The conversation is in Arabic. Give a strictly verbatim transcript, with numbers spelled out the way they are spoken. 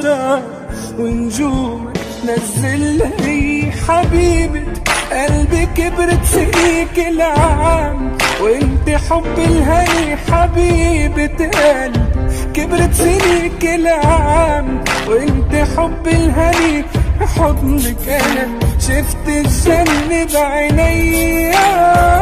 ونجومك نزل لي حبيبة قلبي كبرت سقيك العام، وانت حب الهني حبيبة قلبي كبرت سنيك العام، وانت حب الهني حضنك انا شفت الجنة بعينيا.